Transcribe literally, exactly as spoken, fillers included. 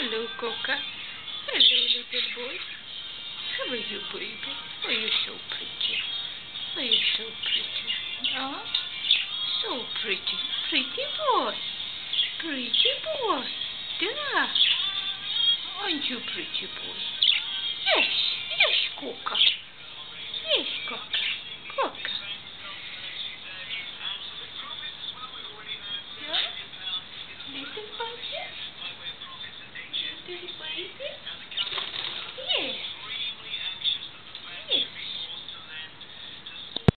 Hello, Coca. Hello, little boy. How are you, baby? Oh, you're so pretty. Oh, you're so pretty. Oh, so pretty. Pretty boy. Pretty boy. Yeah. Aren't you pretty boy? Yes. Yes, Coca. Yes, Coca. Coca.